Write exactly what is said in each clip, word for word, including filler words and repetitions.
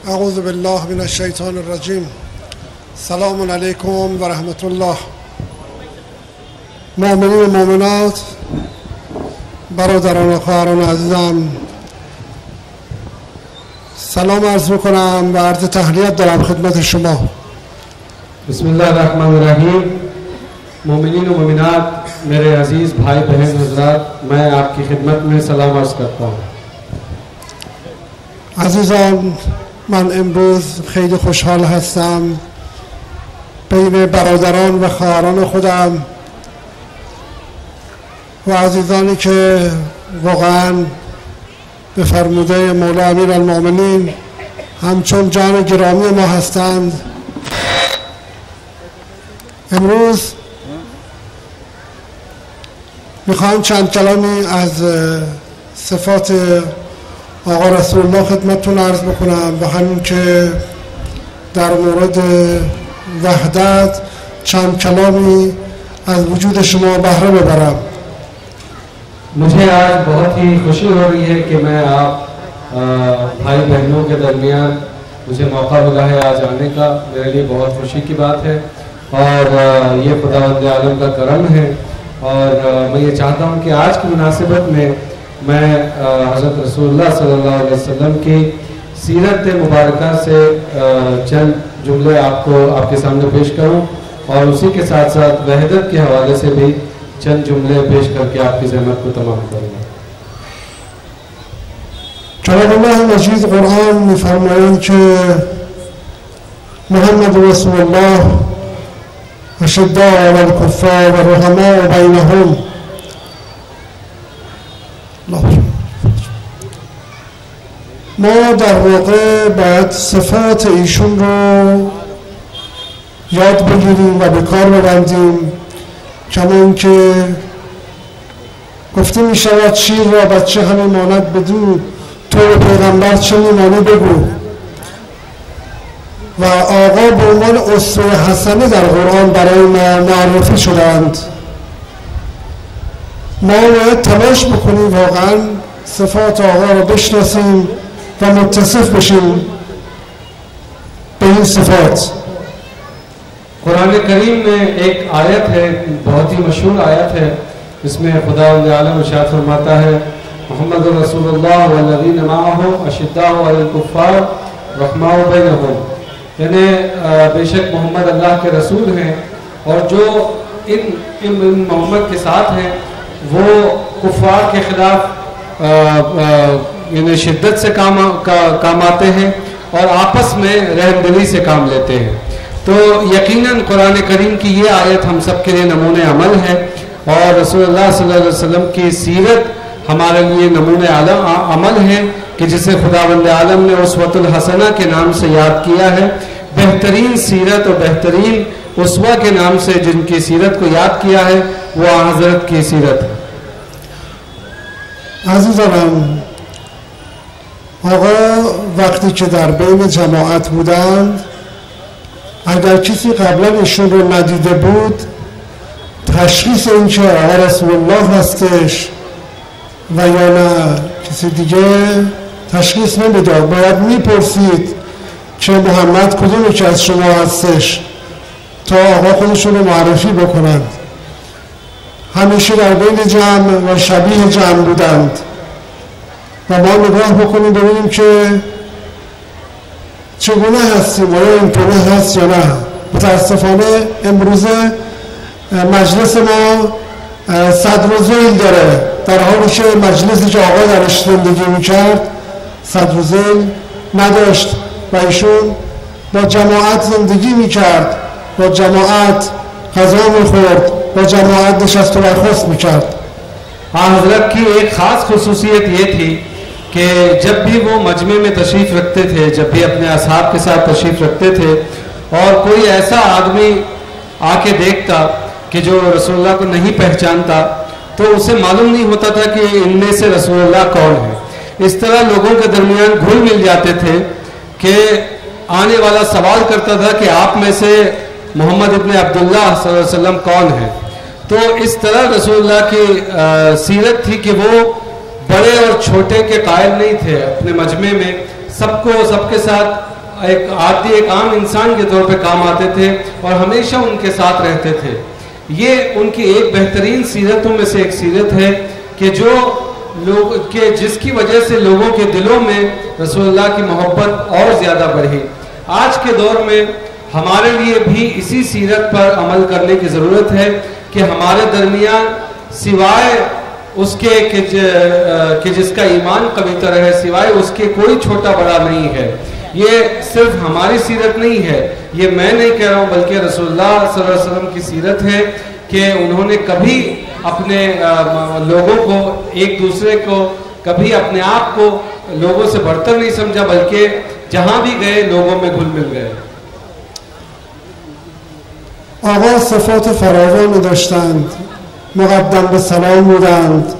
اعوذ بالله من الشیطان الرجیم. سلام علیکم و رحمت الله. مؤمنین و مؤمنات، برادران و خواهران عزیزم، سلام عرض میکنم و عرض تحلیت دارم خدمت شما. بسم الله الرحمن الرحیم. मोमिनीन و मोमिनात, मेरे अजीज़ भाई बहन हजरात, मैं आपकी खिदमत में सलाम अर्ज़ करता हूँ. عزیزان، من امروز خیلی خوشحال هستم بین برادران و خواهران خودم و عزیزانی که واقعا به فرموده مولا امیرالمؤمنین همچون جان گرامی ما هستند. امروز میخوام چند کلامی از صفات آقا رسول الله خدمتتون عرض بکنم و همین که در مورد وحدت چند کلامی از وجود شما بهره ببرم. मुझे आज बहुत ही खुशी हो रही है कि मैं आप भाई बहनों के दरमियान मुझे मौका मिला है आज आने का. मेरे लिए बहुत खुशी की बात है और ये खुदावंद आलम का करम है. और मैं ये चाहता हूँ कि आज की मुनासिबत में मैं हज़रत रसूलुल्लाह सल्लल्लाहु अलैहि वसल्लम की सीरत मुबारका से चंद जुमले आपको आपके सामने पेश करूँ और उसी के साथ साथ वहदत के हवाले से भी चंद जुमले पेश करके आपकी ज़हमत को तमाम करूँगा. جناب الله مجید قرآن می‌فرمایند که محمد رسول الله اشداء علی الکفار و رحماء بینهم. ما در واقع باید صفات ایشون رو یاد بگیریم و به کار ببندیم، کما اینکه گفته می شود شیر را بچه همه ماند بدو، تو پیغمبر چه میمانی بگو. و آقا به عنوان اسوه حسنه در قرآن برای ما معرفی شدند. ما باید تلاش بکنیم واقعا صفات آقا را بشناسیم و متصف بشیم به این صفات. कुरान करीम में एक आयत है, बहुत ही मशहूर आयत है. इसमें खुदावंद आलम इरशाद फरमाता है, मोहम्मद रसूलुल्लाह वल्लज़ीन माअहु अशिद्दाउ अलल कुफ़्फ़ार रहमाउ बैनहुम. यानी बेशक मोहम्मद अल्लाह के रसूल हैं और जो इन इन मोहम्मद के साथ हैं वो कुफ़ार के ख़िलाफ़ यानी शिद्दत से काम का, काम आते हैं और आपस में रहमदिली से काम लेते हैं. तो यकीनन कुरान करीम की ये आयत हम सब के लिए नमूने अमल है और रसूलुल्लाह सल्लल्लाहु अलैहि वसल्लम की सीरत हमारे लिए नमूने अमल है कि जिसे खुदावंद आलम ने उसवतुल हसना के नाम से याद किया है. बेहतरीन सीरत और बेहतरीन उसवा के नाम से जिनकी सीरत को याद किया है वो हज़रत की सीरत है. عزیزانم، آقا وقتی که در بین جماعت بودند، اگر کسی قبلا ایشون رو ندیده بود، تشخیص این که آقا رسول الله هستش و یا نه کسی دیگه تشخیص نمیداد. باید میپرسید که محمد کدومی که از شما هستش تا آقا خودشون رو معرفی بکنند. همیشه در بین جمع و شبیه جمع بودند و ما نگاه بکنیم ببینیم که چگونه هستیم، آیا اینطوره هست یا نه. متاسفانه امروز مجلس ما صدر و ذیل داره، در حالی که مجلسی که آقا درش زندگی میکرد صدر و ذیل نداشت و ایشون با جماعت زندگی میکرد، با جماعت غذا میخورد، با جماعت نشست و برخاست میکرد. हज़रत की एक ख़ास खसूसियत ये थी कि जब भी वो मजमे में तशरीफ़ रखते थे, जब भी अपने असहाब के साथ तशरीफ़ रखते थे और कोई ऐसा आदमी आके देखता कि जो रसूलुल्लाह को नहीं पहचानता तो उसे मालूम नहीं होता था कि इनमें से रसूलुल्लाह कौन है. इस तरह लोगों के दरमियान घुल मिल जाते थे कि आने वाला सवाल करता था कि आप में से मोहम्मद इब्न अब्दुल्लाह सल्लल्लाहु अलैहि वसल्लम कौन है. तो इस तरह रसूलुल्लाह की सीरत थी कि वो बड़े और छोटे के कायल नहीं थे. अपने मजमे में सबको सबके साथ ایک عادی ایک عام انسان کے طور پہ کام آتے تھے اور ہمیشہ ان کے ساتھ رہتے تھے. یہ ان کی ایک بہترین سیرتوں میں سے ایک سیرت ہے کہ جو لوگ کہ جس کی وجہ سے لوگوں کے دلوں میں رسول اللہ کی محبت اور زیادہ بڑھی. آج کے دور میں ہمارے لیے بھی اسی سیرت پر عمل کرنے کی ضرورت ہے کہ ہمارے درمیان سوائے اس کے کہ جس کا ایمان قوی تر ہے، سوائے اس کے کوئی چھوٹا بڑا نہیں ہے. یہ صرف ہماری سیرت نہیں ہے، یہ میں نہیں کہہ رہا ہوں بلکہ رسول اللہ صلی اللہ علیہ وسلم کی سیرت ہے کہ انہوں نے کبھی اپنے لوگوں کو ایک دوسرے کو کبھی اپنے آپ کو لوگوں سے برتر نہیں سمجھا بلکہ جہاں بھی گئے لوگوں میں گھل مل گئے. آقا صفات فراوانی داشتند، مقدم به سلام بودند،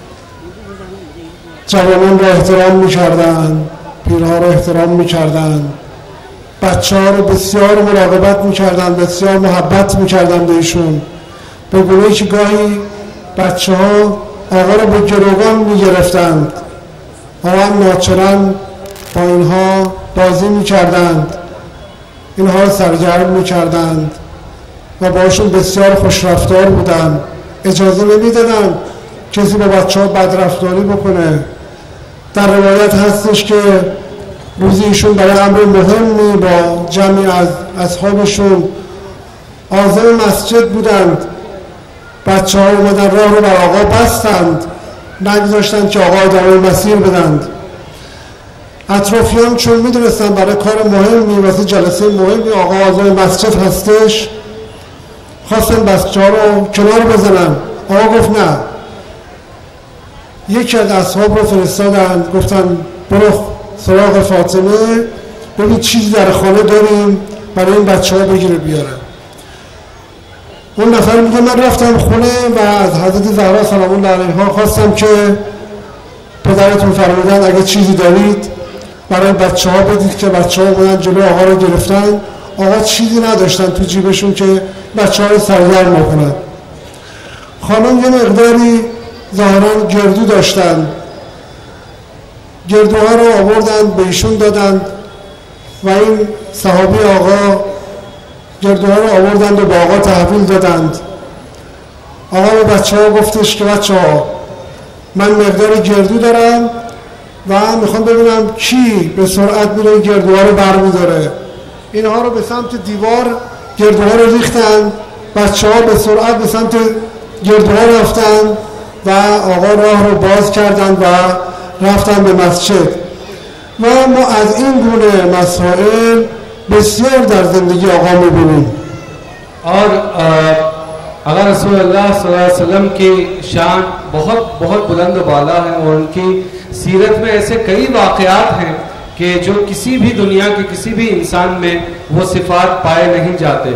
جوانان را احترام می‌کردند، پیرها را احترام می‌کردند، بچه‌ها رو بسیار مراقبت می‌کردند، بسیار محبت می‌کردند به ایشون، به گونه‌ای که گاهی بچه‌ها آقا را به گروگان می‌گرفتند. آقا هم ناچارن با اینها بازی می‌کردند، اینها را سرگرم می‌کردند و باشون بسیار خوشرفتار بودند. اجازه نمیدادن کسی با بچه ها بدرفتاری بکنه. در روایت هستش که روزی ایشون برای امر مهمی با جمعی از اصحابشون عازم مسجد بودند، بچه ها اومدن راه رو بر آقا بستند، نگذاشتند که آقا ادامه مسیر بدند. اطرافیان چون میدونستن برای کار مهمی واسه جلسه مهمی آقا عازم مسجد هستش، خواستن بچه ها رو کنار بزنن. آقا گفت نه. یکی از اصحاب رو فرستادن، گفتن برو سراغ فاطمه ببین چیزی در خانه داریم برای این بچه ها بگیره بیارن. اون نفر میگه من رفتم خونه و از حضرت زهرا سلام الله علیها خواستم که پدرتون فرمودن اگه چیزی دارید برای بچه ها بدید که بچه ها بودن جلو آقا رو گرفتن. آقا چیزی نداشتن تو جیبشون که بچه ها رو سرگرم بکنن. خانم یه مقداری ظاهرا گردو داشتن، گردوها رو آوردن به ایشون دادن و این صحابی آقا گردوها رو آوردند و به آقا تحویل دادند. آقا به بچه ها گفتش که بچه ها من مقدار گردو دارم و میخوام ببینم کی به سرعت میره این گردوها رو برمیداره. اینها رو به سمت دیوار گردوها رو ریختن، بچه ها به سرعت به سمت گردوها رفتن و آقا راه رو باز کردن و رفتن به مسجد. و ما از این گونه مسائل بسیار در زندگی آقا میبینیم. اور اگر رسول اللہ صلی اللہ علیہ وسلم کی شان بہت بہت بلند و بالا ہے اور ان کی سیرت میں ایسے کئی واقعات ہیں کہ جو کسی بھی دنیا کے کسی بھی انسان میں وہ صفات پائے نہیں جاتے.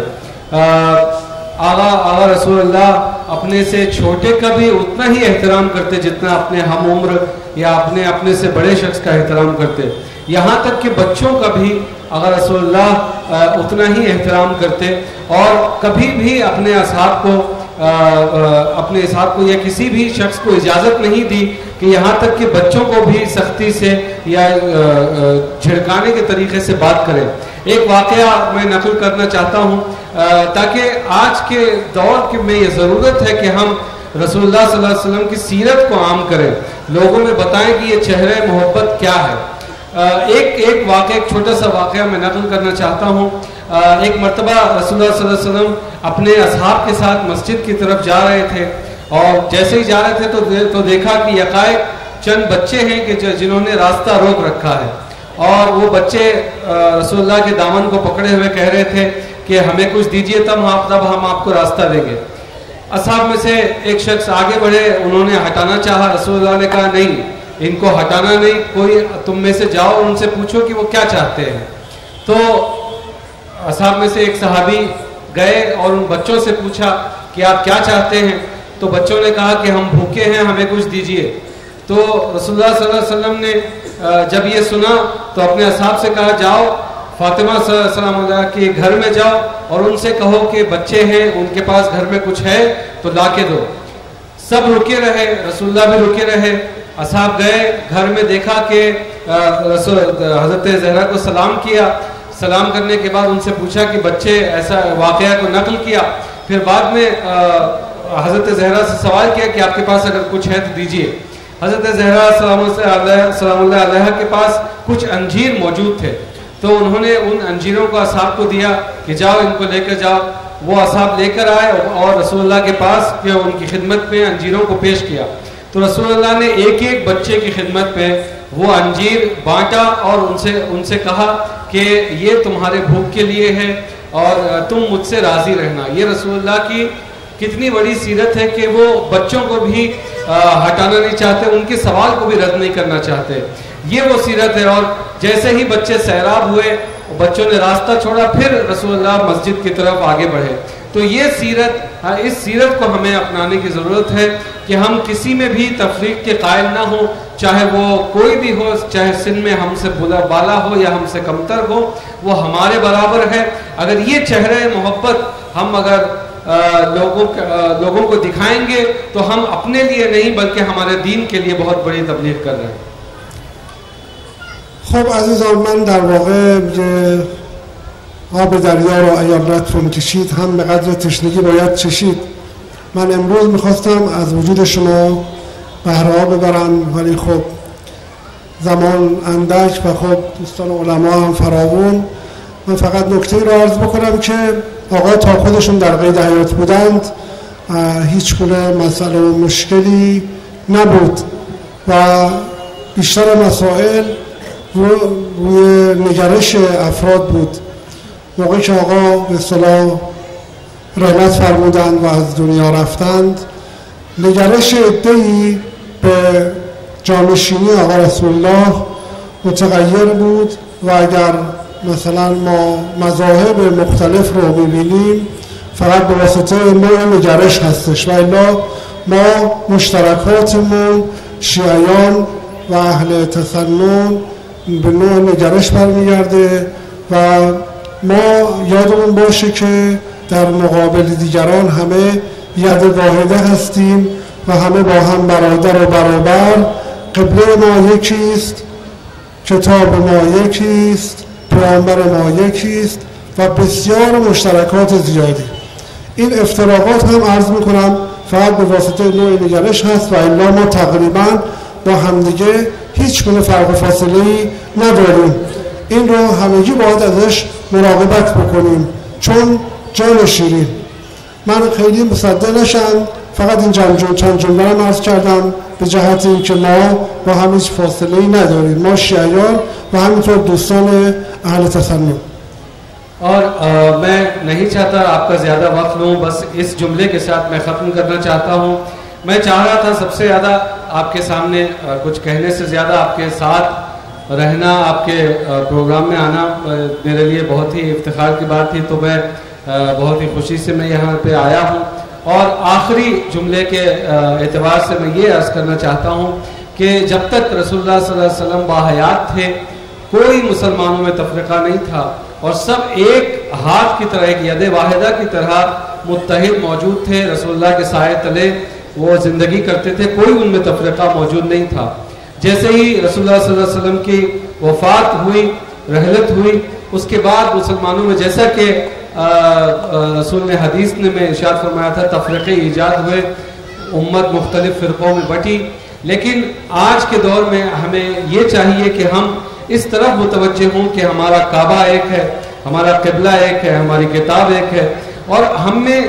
آغا آغا رسول اللہ اپنے سے چھوٹے کا بھی اتنا ہی احترام کرتے جتنا اپنے ہم عمر یا اپنے اپنے سے بڑے شخص کا احترام کرتے. یہاں تک کہ بچوں کا بھی آغا رسول اللہ اتنا ہی احترام کرتے اور کبھی بھی اپنے اصحاب کو اپنے اصحاب کو یا کسی بھی شخص کو اجازت نہیں دی کہ یہاں تک کہ بچوں کو بھی سختی سے یا جھڑکانے کے طریقے سے بات کرے. ایک واقعہ میں نقل کرنا چاہتا ہوں تاکہ آج کے دور میں یہ ضرورت ہے کہ ہم رسول اللہ صلی اللہ علیہ وسلم کی سیرت کو عام کریں، لوگوں میں بتائیں کہ یہ چہرہ محبت کیا ہے. ایک ایک واقعہ ایک چھوٹا سا واقعہ میں نقل کرنا چاہتا ہوں. ایک مرتبہ رسول اللہ صلی اللہ علیہ وسلم اپنے اصحاب کے ساتھ مسجد کی طرف جا رہے تھے اور جیسے ہی جا رہے تھے تو تو دیکھا کہ یکائک چند بچے ہیں کہ جنہوں نے راستہ روک رکھا ہے اور وہ بچے رسول اللہ کے دامن کو پکڑے ہوئے کہہ رہے تھے کہ ہمیں کچھ دیجئے تب ہم آپ کو راستہ دیں گے. اصحاب میں سے ایک شخص آگے بڑھے، انہوں نے ہٹانا چاہا، رسول اللہ نے کہا نہیں ان کو ہٹانا نہیں، کوئی تم میں سے جاؤ اور ان سے پوچھو کہ وہ کیا چاہتے ہیں. تو اصحاب میں سے ایک صحابی گئے اور ان بچوں سے پوچھا کہ آپ کیا چاہتے ہیں. تو بچوں نے کہا کہ ہم بھوکے ہیں ہمیں کچھ دیجئے. تو رسول اللہ صلی اللہ علیہ وسلم نے جب یہ سنا تو اپنے اصحاب سے کہا جاؤ فاطمہ صلی اللہ علیہ وسلم کے گھر میں جاؤ اور ان سے کہو کہ بچے ہیں ان کے پاس گھر میں کچھ ہے تو لا کے دو. سب رکے رہے، رسول اللہ بھی رکے رہے. اصحاب گئے گھر میں، دیکھا کہ رسول حضرت زہرا کو سلام کیا سلام کرنے کے بعد ان سے پوچھا کہ بچے ایسا واقعہ کو نقل کیا. پھر بعد میں حضرت زہرا سے سوال کیا کہ آپ کے پاس اگر کچھ ہے تو دیجئے. حضرت زہرا سلام اللہ علیہ کے پاس کچھ انجیر موجود تھے, تو انہوں نے ان انجیروں کو اصحاب کو دیا کہ جاؤ ان کو لے کر جاؤ. وہ اصحاب لے کر آئے اور رسول اللہ کے پاس کہ ان کی خدمت میں انجیروں کو پیش کیا. تو رسول اللہ نے ایک ایک بچے کی خدمت میں وہ انجیر بانٹا اور ان سے ان سے کہا کہ یہ تمہارے بھوک کے لیے ہے اور تم مجھ سے راضی رہنا. یہ رسول اللہ کی کتنی بڑی سیرت ہے کہ وہ بچوں کو بھی ہٹانا نہیں چاہتے, ان کے سوال کو بھی رد نہیں کرنا چاہتے. یہ وہ سیرت ہے. اور جیسے ہی بچے سیراب ہوئے, بچوں نے راستہ چھوڑا, پھر رسول اللہ مسجد کی طرف آگے بڑھے. تو یہ سیرت, اس سیرت کو ہمیں اپنانے کی ضرورت ہے کہ ہم کسی میں بھی تفریق کے قائل نہ ہوں, چاہے وہ کوئی بھی ہو, چاہے سن میں ہم سے بلا بالا ہو یا ہم سے کمتر ہو, وہ ہمارے برابر ہے. اگر یہ چہرہ محبت ہم اگر لوگوں لوگوں کو دکھائیں گے تو ہم اپنے لیے نہیں بلکہ ہمارے دین کے لیے بہت بڑی تبلیغ کر رہے ہیں. خب عزیزان, من در واقع آب دریا رو اگر لطفون کشید هم به قدر تشنگی باید چشید. من امروز میخواستم از وجود شما بهره ببرم, ولی خب زمان اندک و خب دوستان علما هم فراوون. من فقط نکته رو عرض بکنم که آقا تا خودشون در قید حیات بودند هیچ گونه مسئله و مشکلی نبود و بیشتر مسائل روی نگرش افراد بود. موقعی که آقا به اصطلاح رحمت فرمودند و از دنیا رفتند, نگرش عده‌ای به جانشینی آقا رسول الله متغیر بود و اگر مثلا ما مذاهب مختلف رو ببینیم فقط به واسطه نوع نگرش هستش و الا ما مشترکاتمون شیعیان و اهل تسنن به نوع نگرش برمیگرده و ما یادمون باشه که در مقابل دیگران همه ید واحده هستیم و همه با هم برادر و برابر. قبله ما یکیست, کتاب ما یکیست, پیامبر ما یکیست و بسیار مشترکات زیادی. این افتراقات هم عرض میکنم فقط به واسطه نوع نگرش هست و الا ما تقریبا با همدیگه هیچ گونه فرق و فاصله‌ای نداریم. این رو همگی باید ازش مراقبت بکنیم چون جان شیرین. من خیلی مصدق نشم, فقط این چند چند جمله رو عرض کردم به جهت اینکه ما با هم هیچ فاصله‌ای نداریم, ما شیعیان و همینطور دوستان اهل تسنن. اور میں نہیں چاہتا آپ کا زیادہ وقت لوں, بس اس جملے کے ساتھ میں ختم کرنا چاہتا ہوں. میں چاہ رہا تھا سب سے زیادہ آپ کے سامنے کچھ کہنے سے زیادہ آپ کے ساتھ رہنا, آپ کے پروگرام میں آنا میرے لیے بہت ہی افتخار کی بات تھی. تو میں بہت ہی خوشی سے میں یہاں پہ آیا ہوں. اور آخری جملے کے اعتبار سے میں یہ عرض کرنا چاہتا ہوں کہ جب تک رسول اللہ صلی اللہ علیہ وسلم باحیات تھے کوئی مسلمانوں میں تفرقہ نہیں تھا اور سب ایک ہاتھ کی طرح, ایک ید واحدہ کی طرح متحد موجود تھے. رسول اللہ کے سائے تلے وہ زندگی کرتے تھے, کوئی ان میں تفرقہ موجود نہیں تھا. جیسے ہی رسول اللہ صلی اللہ علیہ وسلم کی وفات ہوئی, رحلت ہوئی, اس کے بعد مسلمانوں میں جیسا کہ رسول نے حدیث نے میں ارشاد فرمایا تھا تفرقے ایجاد ہوئے, امت مختلف فرقوں میں بٹی. لیکن آج کے دور میں ہمیں یہ چاہیے کہ ہم اس طرح متوجہ ہوں کہ ہمارا کعبہ ایک ہے, ہمارا قبلہ ایک ہے, ہماری کتاب ایک ہے, اور ہم میں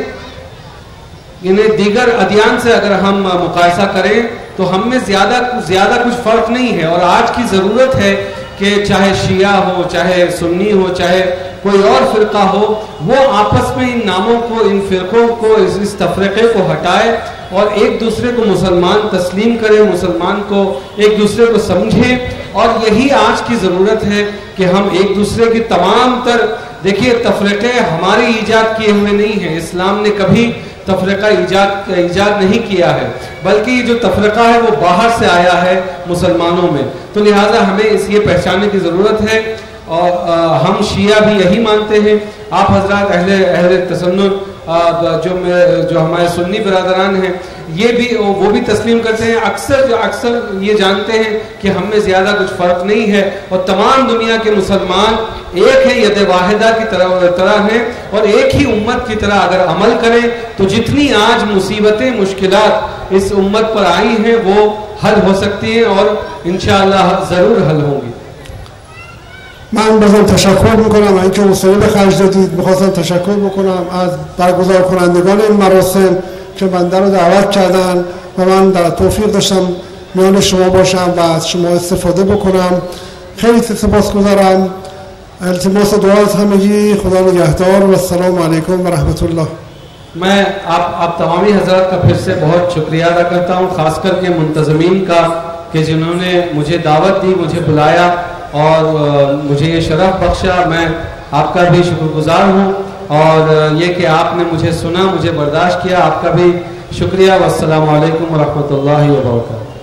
انہیں دیگر ادیان سے اگر ہم مقایسہ کریں تو ہم میں زیادہ زیادہ کچھ فرق نہیں ہے. اور آج کی ضرورت ہے کہ چاہے شیعہ ہو, چاہے سنی ہو, چاہے کوئی اور فرقہ ہو, وہ آپس میں ان ناموں کو, ان فرقوں کو, اس, اس تفرقے کو ہٹائے اور ایک دوسرے کو مسلمان تسلیم کریں, مسلمان کو ایک دوسرے کو سمجھیں. اور یہی آج کی ضرورت ہے کہ ہم ایک دوسرے کی تمام تر, دیکھیے تفرقے ہماری ایجاد کیے ہوئے نہیں ہیں, اسلام نے کبھی تفرقہ ایجاد ایجاد نہیں کیا ہے, بلکہ یہ جو تفرقہ ہے وہ باہر سے آیا ہے مسلمانوں میں. تو لہٰذا ہمیں اس یہ پہچاننے کی ضرورت ہے. اور ہم شیعہ بھی یہی مانتے ہیں, آپ حضرات اہل اہل تسنن جو جو ہمارے سنی برادران ہیں یہ بھی وہ بھی تسلیم کرتے ہیں. اکثر جو اکثر یہ جانتے ہیں کہ ہم میں زیادہ کچھ فرق نہیں ہے اور تمام دنیا کے مسلمان ایک ہے، ید واحدہ کی طرح طرح ہیں اور ایک ہی امت کی طرح اگر عمل کریں تو جتنی آج مصیبتیں مشکلات اس امت پر آئی ہیں وہ حل ہو سکتی ہیں اور انشاءاللہ ضرور حل ہوں گی. من بازم تشکر میکنم اینکه حوصله به خرج دادید. میخواستم تشکر بکنم از برگزار کنندگان این مراسم که بنده رو دعوت کردن و من در توفیق داشتم میان شما باشم و از شما استفاده بکنم. خیلی سپاسگزارم. التماس دعا از همگی. خدا نگهدار و السلام علیکم و رحمت الله. میں آپ آپ تمامی حضرات کا پھر سے بہت شکریہ ادا کرتا ہوں، خاص کر کے منتظمین کا کہ جنہوں نے مجھے دعوت دی، مجھے بلایا اور مجھے یہ شرف بخشا. میں آپ کا بھی شکر گزار ہوں اور یہ کہ آپ نے مجھے سنا، مجھے برداشت کیا، آپ کا بھی شکریہ. والسلام علیکم ورحمۃ اللہ وبرکاتہ.